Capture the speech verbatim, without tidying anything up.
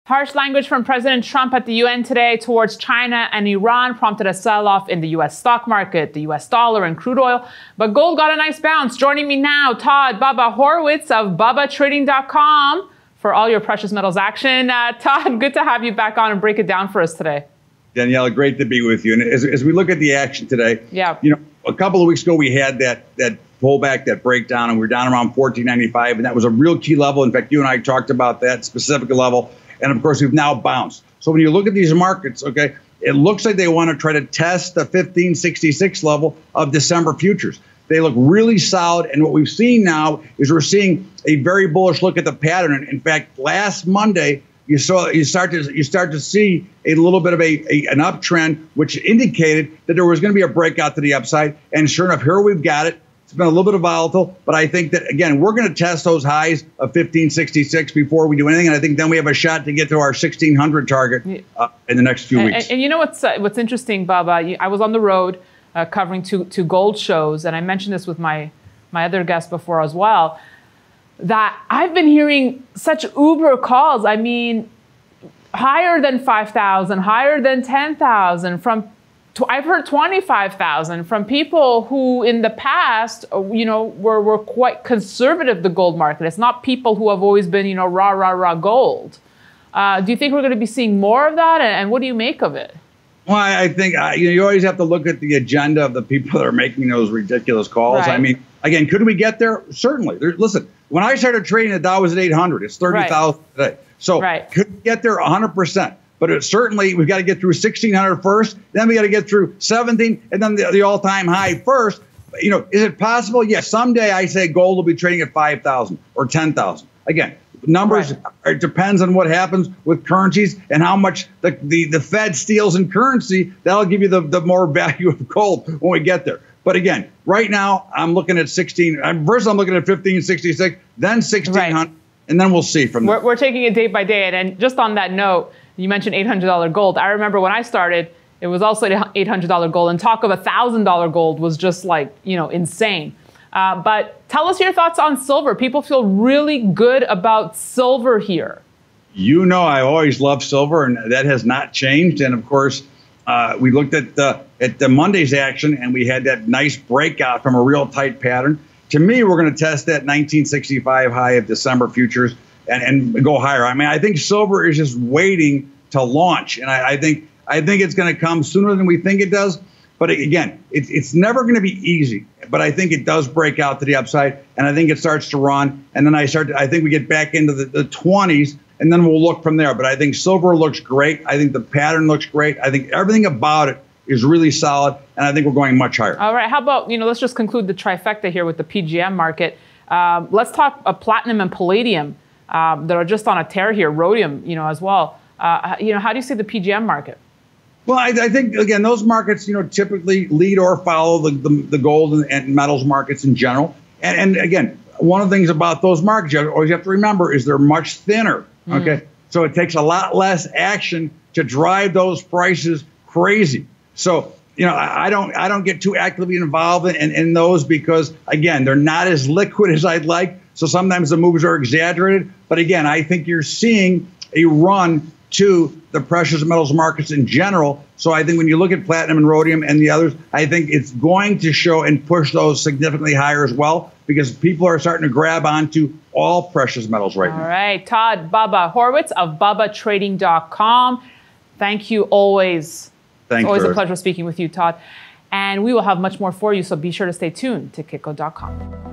Harsh language from President Trump at the U N today towards China and Iran prompted a sell-off in the U S stock market, the U S dollar and crude oil. But gold got a nice bounce. Joining me now, Todd Baba Horwitz of Baba Trading dot com for all your precious metals action. Uh, Todd, good to have you back on and break it down for us today. Danielle, great to be with you. And as, as we look at the action today, yeah, you know, a couple of weeks ago we had that that pullback, that breakdown, and we were down around fourteen ninety-five, and that was a real key level. In fact, you and I talked about that specific level. And of course, we've now bounced. So when you look at these markets, okay, it looks like they want to try to test the fifteen sixty-six level of December futures. They look really solid. And what we've seen now is we're seeing a very bullish look at the pattern. In fact, last Monday, you saw you start to you start to see a little bit of a, a an uptrend, which indicated that there was going to be a breakout to the upside. And sure enough, here we've got it. It's been a little bit of volatile, but I think that, again, we're going to test those highs of fifteen sixty-six before we do anything. And I think then we have a shot to get to our sixteen hundred target uh, in the next few and, weeks. And, and you know what's uh, what's interesting, Baba? I was on the road uh, covering two, two gold shows, and I mentioned this with my, my other guests before as well, that I've been hearing such uber calls. I mean, higher than five thousand, higher than ten thousand from I've heard twenty-five thousand from people who in the past, you know, were, were quite conservative, the gold market. It's not people who have always been, you know, rah, rah, rah gold. Uh, do you think we're going to be seeing more of that? And, and what do you make of it? Well, I think uh, you know, you always have to look at the agenda of the people that are making those ridiculous calls. Right. I mean, again, could we get there? Certainly. There, listen, when I started trading, the Dow was at eight hundred. It's thirty thousand right. today. So right. could we get there one hundred percent? But it, certainly, we've got to get through sixteen hundred first, then we got to get through seventeen, and then the, the all-time high first. You know, is it possible? Yes. Someday I say gold will be trading at five thousand or ten thousand. Again, numbers, right. It depends on what happens with currencies and how much the, the, the Fed steals in currency. That'll give you the, the more value of gold when we get there. But again, right now, I'm looking at sixteen. First, I'm looking at fifteen sixty-six, then sixteen hundred, right. And then we'll see from there. We're, we're taking it day by day. And, and just on that note, you mentioned eight hundred dollar gold. I remember when I started, it was also eight hundred dollar gold, and talk of one thousand dollar gold was just like, you know, insane. Uh, but tell us your thoughts on silver. People feel really good about silver here. You know, I always love silver, and that has not changed. And of course, uh, we looked at the, at the Monday's action, and we had that nice breakout from a real tight pattern. To me, we're going to test that nineteen sixty-five high of December futures. And, and go higher. I mean, I think silver is just waiting to launch, and I, I think I think it's going to come sooner than we think it does. But again, it, it's never going to be easy. But I think it does break out to the upside, and I think it starts to run. And then I start. To, I think we get back into the, the twenties, and then we'll look from there. But I think silver looks great. I think the pattern looks great. I think everything about it is really solid, and I think we're going much higher. All right. How about, you know, let's just conclude the trifecta here with the P G M market. Um, let's talk uh, platinum and palladium. Um, that are just on a tear here, rhodium, you know, as well. Uh, you know, how do you see the P G M market? Well, I, I think, again, those markets, you know, typically lead or follow the, the, the gold and, and metals markets in general. And, and again, one of the things about those markets you always have to remember is they're much thinner, mm. okay? So it takes a lot less action to drive those prices crazy. So, you know, I, I don't I don't get too actively involved in, in, in those because, again, they're not as liquid as I'd like. So sometimes the moves are exaggerated. But again, I think you're seeing a run to the precious metals markets in general. So I think when you look at platinum and rhodium and the others, I think it's going to show and push those significantly higher as well, because people are starting to grab onto all precious metals right all now. All right. Todd Baba Horwitz of Baba Trading dot com. Thank you always. Thanks. It's always Bruce. a pleasure speaking with you, Todd. And we will have much more for you, so be sure to stay tuned to Kitco dot com.